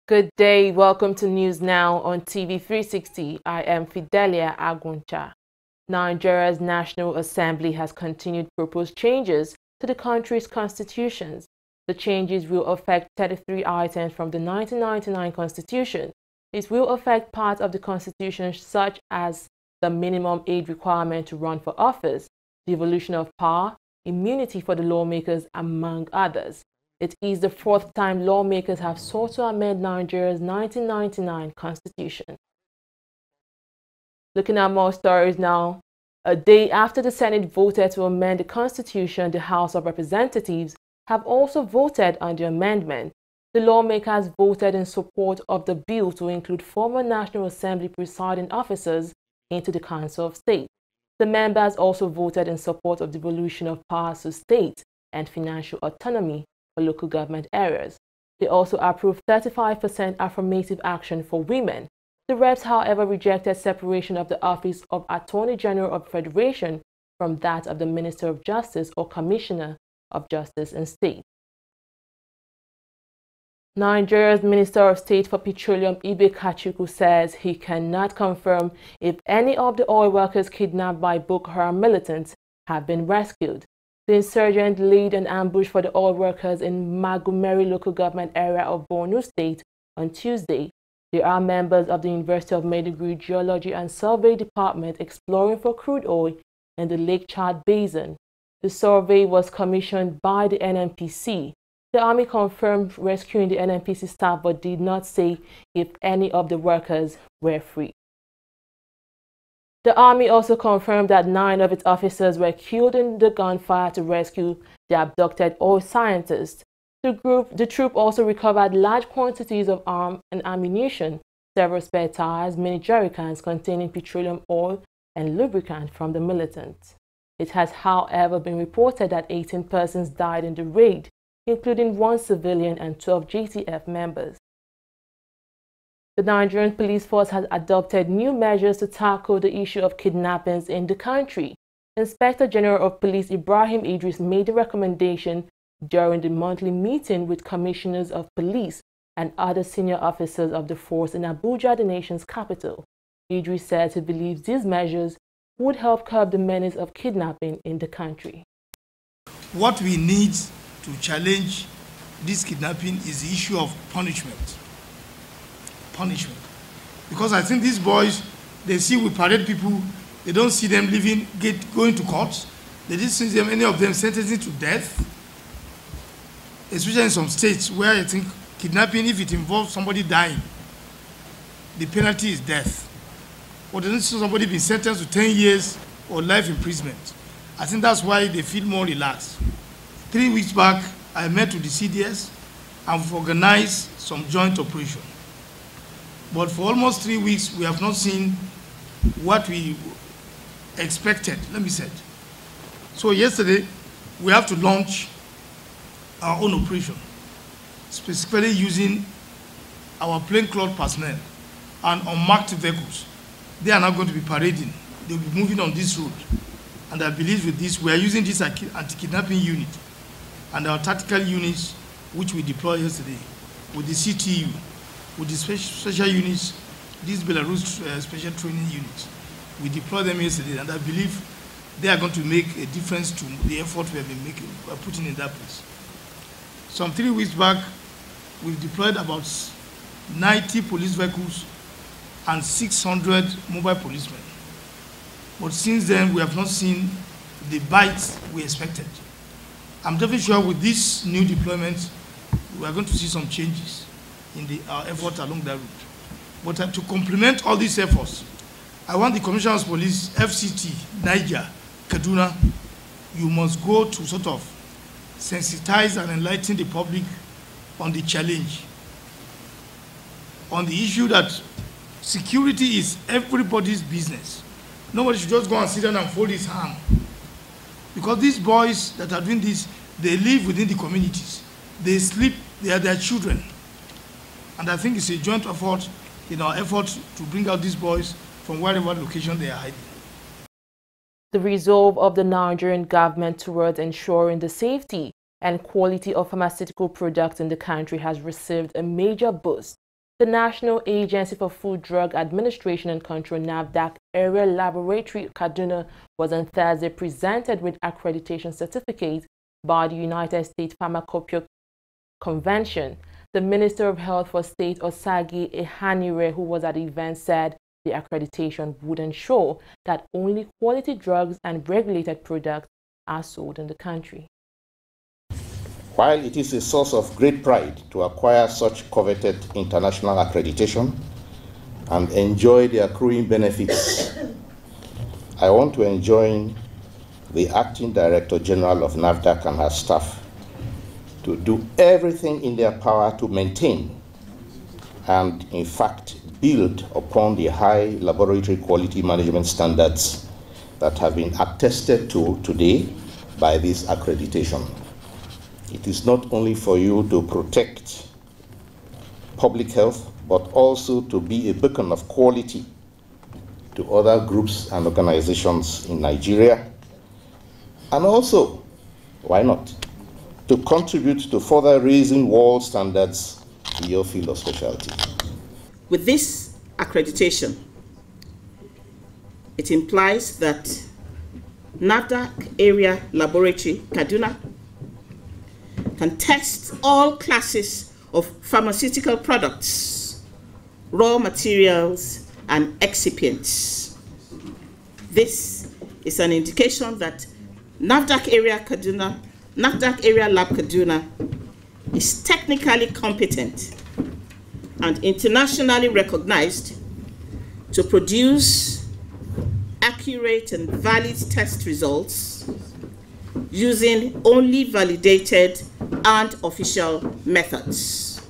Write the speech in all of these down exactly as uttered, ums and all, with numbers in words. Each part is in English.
Good day. Welcome to News Now on T V three sixty. I am Fidelia Aguncha. Nigeria's National Assembly has continued to propose changes to the country's constitutions. The changes will affect thirty-three items from the nineteen ninety-nine Constitution. It will affect parts of the Constitution such as the minimum age requirement to run for office, devolution of power, immunity for the lawmakers, among others. It is the fourth time lawmakers have sought to amend Nigeria's nineteen ninety-nine Constitution. Looking at more stories now, a day after the Senate voted to amend the Constitution, the House of Representatives have also voted on the amendment. The lawmakers voted in support of the bill to include former National Assembly presiding officers into the Council of State. The members also voted in support of devolution of powers to states and financial autonomy for local government areas. They also approved thirty-five percent affirmative action for women. The reps, however, rejected separation of the office of Attorney General of the Federation from that of the Minister of Justice or Commissioner of Justice and State. Nigeria's Minister of State for Petroleum, Ibe Kachukwu, says he cannot confirm if any of the oil workers kidnapped by Boko Haram militants have been rescued. The insurgents laid an ambush for the oil workers in Magumeri local government area of Borno State on Tuesday. They are members of the University of Maiduguri Geology and Survey Department exploring for crude oil in the Lake Chad Basin. The survey was commissioned by the N N P C. The Army confirmed rescuing the N N P C staff but did not say if any of the workers were free. The Army also confirmed that nine of its officers were killed in the gunfire to rescue the abducted oil scientists. The, group, the troop also recovered large quantities of arms and ammunition, several spare tires, many jerrycans containing petroleum oil and lubricant from the militants. It has, however, been reported that eighteen persons died in the raid, including one civilian and twelve J T F members. The Nigerian police force has adopted new measures to tackle the issue of kidnappings in the country. Inspector General of Police Ibrahim Idris made the recommendation during the monthly meeting with commissioners of police and other senior officers of the force in Abuja, the nation's capital. Idris said he believes these measures would help curb the menace of kidnapping in the country. What we need to challenge this kidnapping is the issue of punishment. Punishment. Because I think these boys, they see we parade people, they don't see them living, get, going to court. They didn't see them, any of them sentencing to death. Especially in some states where I think kidnapping, if it involves somebody dying, the penalty is death. Or they don't see somebody being sentenced to ten years or life imprisonment. I think that's why they feel more relaxed. Three weeks back, I met with the C D S and we've organized some joint operation. But for almost three weeks, we have not seen what we expected, let me say. So yesterday, we have to launch our own operation, specifically using our plainclothes personnel and unmarked vehicles. They are now going to be parading. They'll be moving on this road. And I believe with this, we are using this anti-kidnapping unit and our tactical units, which we deployed yesterday, with the C T U, with the special, special units, these Belarus uh, special training units. We deployed them yesterday, and I believe they are going to make a difference to the effort we have been making, uh, putting in that place. Some three weeks back, we've deployed about ninety police vehicles and six hundred mobile policemen. But since then, we have not seen the bites we expected. I'm definitely sure with this new deployment, we are going to see some changes in the uh, effort along that route. But uh, to complement all these efforts, I want the Commissioners of Police, F C T, Niger, Kaduna, you must go to sort of sensitize and enlighten the public on the challenge, on the issue that security is everybody's business. Nobody should just go and sit down and fold his hand. Because these boys that are doing this, they live within the communities. They sleep, they are their children. And I think it's a joint effort in our effort to bring out these boys from wherever location they are hiding. The resolve of the Nigerian government towards ensuring the safety and quality of pharmaceutical products in the country has received a major boost The National Agency for Food, Drug Administration and Control NAFDAC Area Laboratory Kaduna was on Thursday presented with accreditation certificate by the United States Pharmacopoeia Convention. The Minister of Health for State Osagi Ehanire, who was at the event, said the accreditation would ensure that only quality drugs and regulated products are sold in the country. While it is a source of great pride to acquire such coveted international accreditation and enjoy the accruing benefits, I want to enjoin the Acting Director General of NAFDAC and her staff to do everything in their power to maintain and, in fact, build upon the high laboratory quality management standards that have been attested to today by this accreditation. It is not only for you to protect public health, but also to be a beacon of quality to other groups and organizations in Nigeria, and also, why not, to contribute to further raising world standards in your field of specialty. With this accreditation, it implies that NAFDAC Area Laboratory Kaduna can test all classes of pharmaceutical products, raw materials, and excipients. This is an indication that NAFDAC Area Kaduna, NAFDAC Area Lab Kaduna is technically competent and internationally recognized to produce accurate and valid test results using only validated and official methods.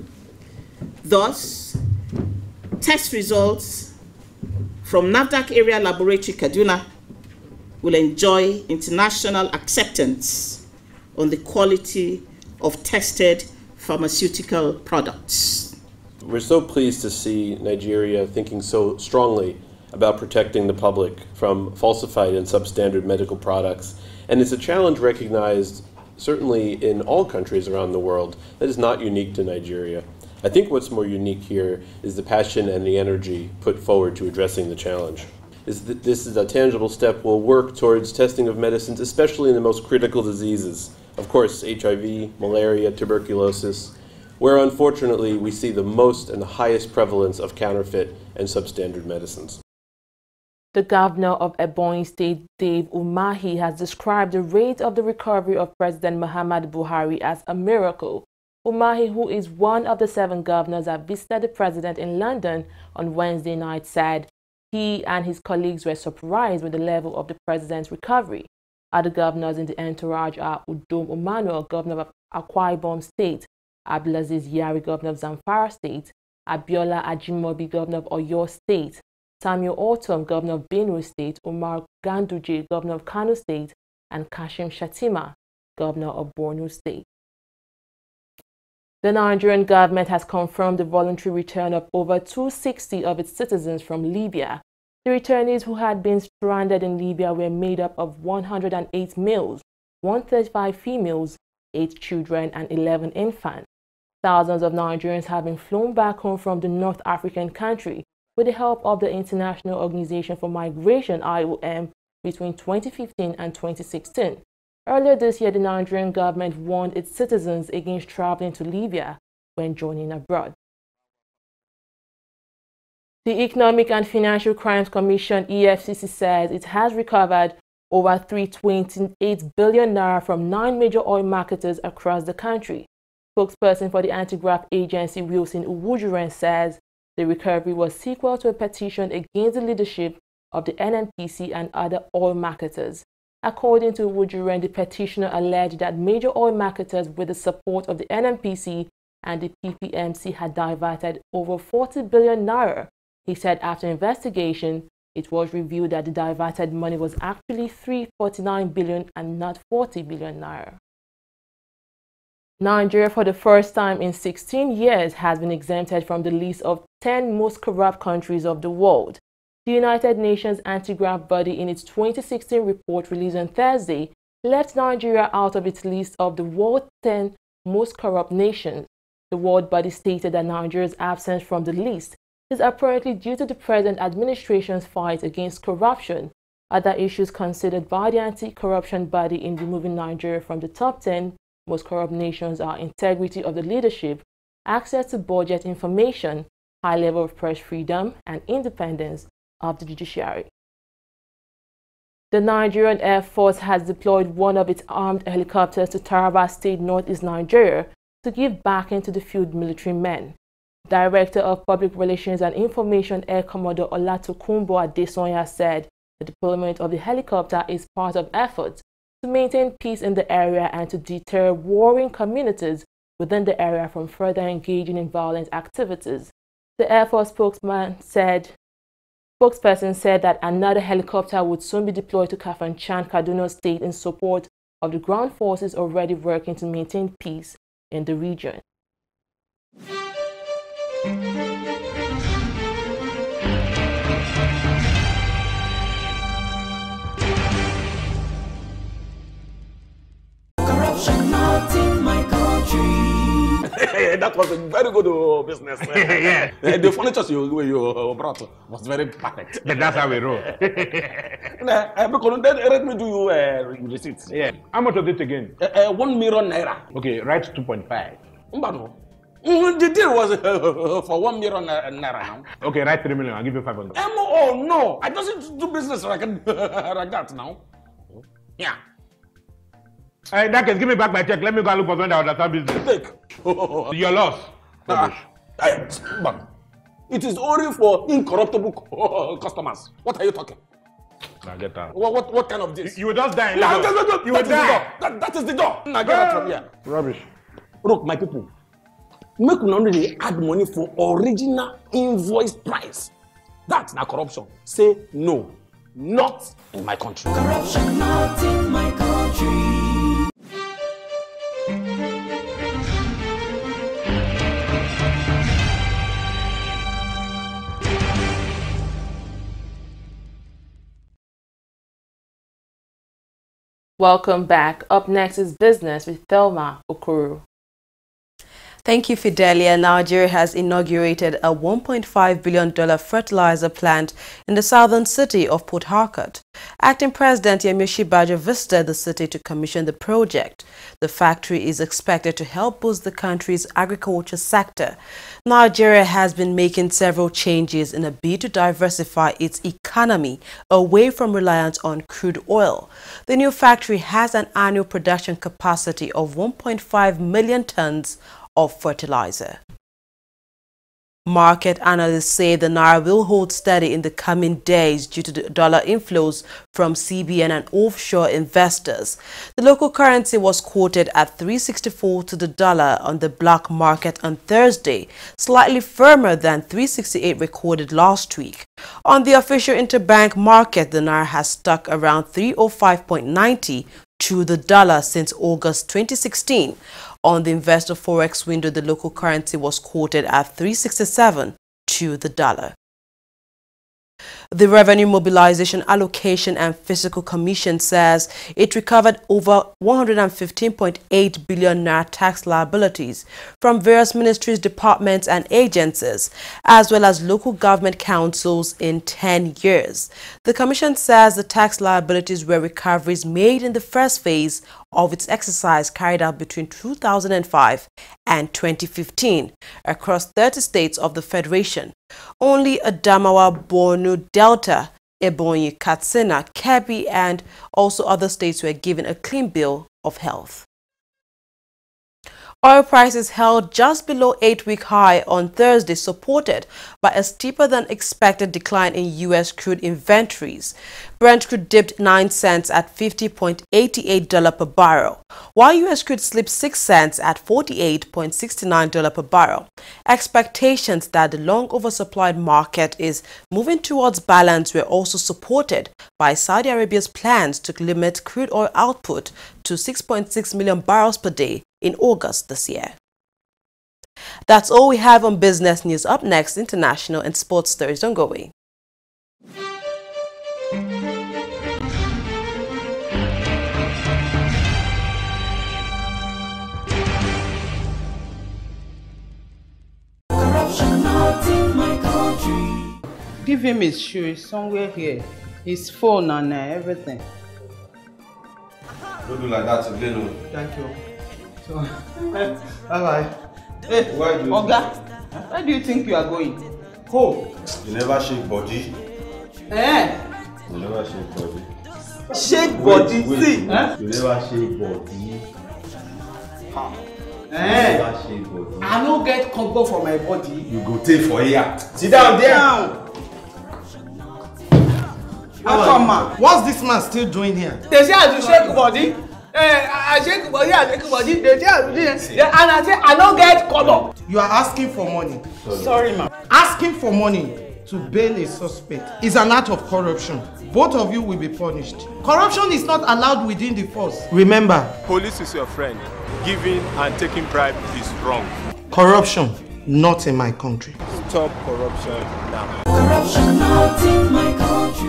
Thus, test results from NAFDAC Area Laboratory Kaduna will enjoy international acceptance on the quality of tested pharmaceutical products. We're so pleased to see Nigeria thinking so strongly about protecting the public from falsified and substandard medical products. And it's a challenge recognized certainly in all countries around the world that is not unique to Nigeria. I think what's more unique here is the passion and the energy put forward to addressing the challenge. Is that this is a tangible step we'll work towards testing of medicines, especially in the most critical diseases. Of course, H I V, malaria, tuberculosis, where unfortunately we see the most and the highest prevalence of counterfeit and substandard medicines. The governor of Ebonyi State, Dave Umahi, has described the rate of the recovery of President Muhammadu Buhari as a miracle. Umahi, who is one of the seven governors that visited the president in London on Wednesday night, said he and his colleagues were surprised with the level of the president's recovery. Other governors in the entourage are Udom Emmanuel, governor of Akwa Ibom State, Abdulaziz Yari, governor of Zamfara State, Abiola Ajimobi, governor of Oyo State, Samuel Ortom, governor of Benue State, Umar Ganduje, governor of Kano State, and Kashim Shettima, governor of Borno State. The Nigerian government has confirmed the voluntary return of over two hundred sixty of its citizens from Libya. The returnees who had been stranded in Libya were made up of one hundred eight males, one hundred thirty-five females, eight children, and eleven infants. Thousands of Nigerians have been flown back home from the North African country with the help of the International Organization for Migration, I O M, between twenty fifteen and twenty sixteen. Earlier this year, the Nigerian government warned its citizens against traveling to Libya when joining abroad. The Economic and Financial Crimes Commission, E F C C, says it has recovered over three hundred twenty-eight billion naira from nine major oil marketers across the country. Spokesperson for the anti-graft agency, Wilson Uwujuren, says the recovery was sequel to a petition against the leadership of the N N P C and other oil marketers. According to Uwujuren, the petitioner alleged that major oil marketers, with the support of the N N P C and the P P M C, had diverted over forty billion naira. He said after investigation, it was revealed that the diverted money was actually three hundred forty-nine billion and not forty billion naira. Nigeria, for the first time in sixteen years, has been exempted from the list of ten most corrupt countries of the world. The United Nations anti-graft body, in its twenty sixteen report released on Thursday, left Nigeria out of its list of the world's ten most corrupt nations. The world body stated that Nigeria's absence from the list is apparently due to the present administration's fight against corruption. Other issues considered by the anti-corruption body in removing Nigeria from the top ten most corrupt nations are integrity of the leadership, access to budget information, high level of press freedom, and independence of the judiciary. The Nigerian Air Force has deployed one of its armed helicopters to Taraba State, northeast Nigeria, to give backing to the field military men. Director of Public Relations and Information Air Commodore Olatokunbo Adesonya said the deployment of the helicopter is part of efforts to maintain peace in the area and to deter warring communities within the area from further engaging in violent activities. The Air Force spokesman said, spokesperson said that another helicopter would soon be deployed to Kafanchan, Kaduna State in support of the ground forces already working to maintain peace in the region. Corruption not in my country. That was a very good uh, business. Yeah. Uh, the furniture you, you uh, brought was very perfect. But that's how we roll. Nah, uh, because then let me do you uh, receipts. Yeah. How much of it again? Uh, uh, one million naira. Okay, write two point five. Mbano. Mm, the deal was uh, for one million naira now. Okay, write three million. I'll give you five hundred. Um, oh no, I don't do business like, like that now. Yeah. Hey, that case, give me back my check. Let me go and look for vendor that business. Take. Your loss. Uh, uh, it is only for incorruptible customers. What are you talking? Now get out. What, what, what kind of this? You will just die. No, no, no, no. You will die. That, that is the door. Now get out from here. Rubbish. Look, my people, make una only add money for original invoice price. That's not corruption. Say no, not in my country. Corruption not in my country. Welcome back. Up next is Business with Thelma Okoro. Thank you, Fidelia. Nigeria has inaugurated a one point five billion dollar fertilizer plant in the southern city of Port Harcourt. Acting President Yemi Osinbajo visited the city to commission the project. The factory is expected to help boost the country's agriculture sector. Nigeria has been making several changes in a bid to diversify its economy away from reliance on crude oil. The new factory has an annual production capacity of one point five million tons of fertilizer. Market analysts say the Naira will hold steady in the coming days due to the dollar inflows from C B N and offshore investors. The local currency was quoted at three sixty-four to the dollar on the black market on Thursday, slightly firmer than three sixty-eight recorded last week. On the official interbank market, the Naira has stuck around three oh five point nine zero to the dollar since August twenty sixteen. On the investor forex window, the local currency was quoted at three sixty-seven to the dollar. The Revenue Mobilization Allocation and Fiscal Commission says it recovered over one hundred fifteen point eight billion naira tax liabilities from various ministries, departments and agencies, as well as local government councils in ten years. The Commission says the tax liabilities were recoveries made in the first phase of its exercise carried out between two thousand five and twenty fifteen across thirty states of the Federation. Only Adamawa, Borno, Delta, Ebonyi, Katsina, Kebbi and also other states were given a clean bill of health. Oil prices held just below eight-week high on Thursday, supported by a steeper than expected decline in U S crude inventories. Brent crude dipped nine cents at fifty point eight eight dollars per barrel, while U S crude slipped six cents at forty-eight point six nine dollars per barrel. Expectations that the long oversupplied market is moving towards balance were also supported by Saudi Arabia's plans to limit crude oil output to six point six million barrels per day in August this year. That's all we have on business news. Up next, international and sports stories. Don't go away. Give him his shoe. It's somewhere here. His phone and uh, everything. Don't do like that again. No. Thank you. So, bye bye. Hey, Why do you Oga, where do you think you are going? Oh, you never shake body. Eh? You never shake body. Shake wait, body, wait, see? Huh? You never shake body. Eh? You never shake body. I don't get combo for my body. You go take for here. Sit down there. Down. Man, what's this man still doing here? They say I do shake body. Eh, I shake body, I shake body. They say I do this. And I say I don't get combo. You are asking for money. Sorry, Sorry ma'am. Asking for money to bail a suspect is an act of corruption. Both of you will be punished. Corruption is not allowed within the force. Remember, police is your friend. Giving and taking bribe is wrong. Corruption, not in my country. Stop corruption now. Corruption not in my country.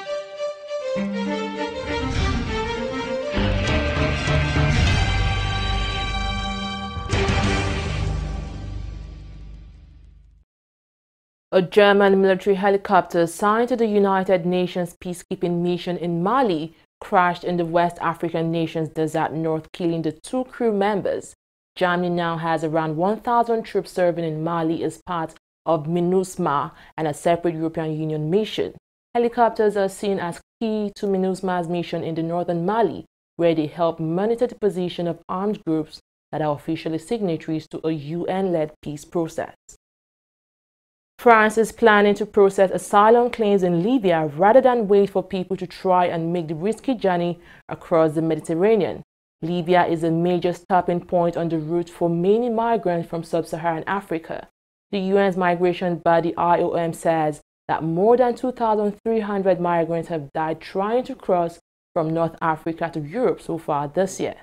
A German military helicopter assigned to the United Nations peacekeeping mission in Mali crashed in the West African nation's desert north, killing the two crew members. Germany now has around one thousand troops serving in Mali as part of MINUSMA and a separate European Union mission. Helicopters are seen as key to MINUSMA's mission in the northern Mali, where they help monitor the position of armed groups that are officially signatories to a U N-led peace process. France is planning to process asylum claims in Libya rather than wait for people to try and make the risky journey across the Mediterranean. Libya is a major stopping point on the route for many migrants from sub-Saharan Africa. The U N's migration body I O M says that more than two thousand three hundred migrants have died trying to cross from North Africa to Europe so far this year.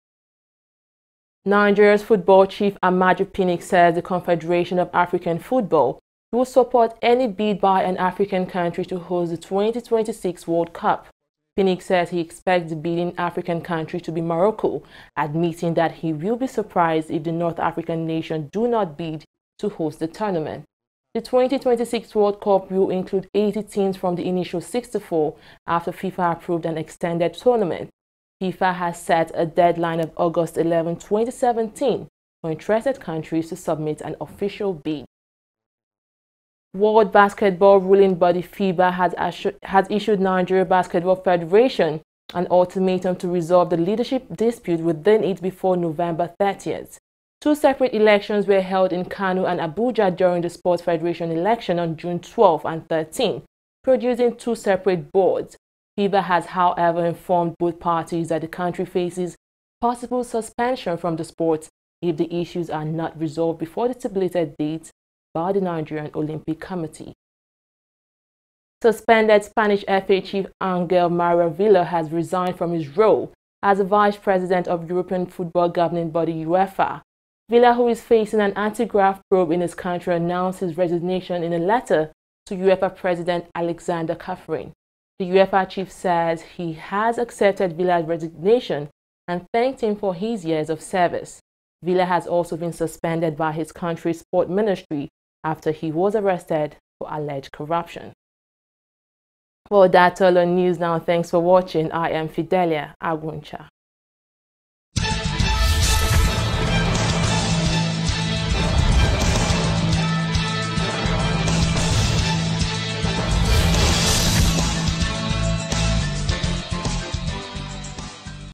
Nigeria's football chief Amaju Pinnick says the Confederation of African Football will support any bid by an African country to host the twenty twenty-six World Cup. Pinnick says he expects the bidding African country to be Morocco, admitting that he will be surprised if the North African nation do not bid to host the tournament. The twenty twenty-six World Cup will include eighty teams from the initial sixty-four after FIFA approved an extended tournament. FIFA has set a deadline of August eleventh, twenty seventeen for interested countries to submit an official bid. World Basketball ruling body FIBA has, has issued Nigeria Basketball Federation an ultimatum to resolve the leadership dispute within it before November thirtieth. Two separate elections were held in Kano and Abuja during the Sports Federation election on June twelfth and thirteenth, producing two separate boards. FIBA has, however, informed both parties that the country faces possible suspension from the sport if the issues are not resolved before the stipulated date by the Nigerian Olympic Committee. Suspended Spanish F A chief Angel Maria Villa has resigned from his role as the vice president of European football governing body UEFA. Villa, who is facing an anti-graft probe in his country, announced his resignation in a letter to UEFA President Alexander Kafrin. The UEFA chief says he has accepted Villa's resignation and thanked him for his years of service. Villa has also been suspended by his country's sport ministry after he was arrested for alleged corruption. Well, that's all on news now. Thanks for watching. I am Fidelia Aguncha.